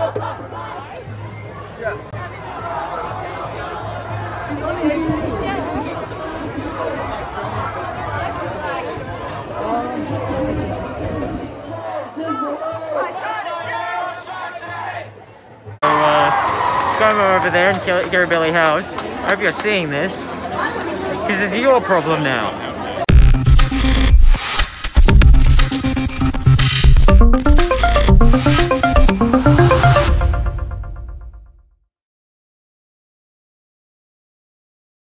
He's only 18. Let's go over there and Gadigal House. I hope you're seeing this, because it's your problem now.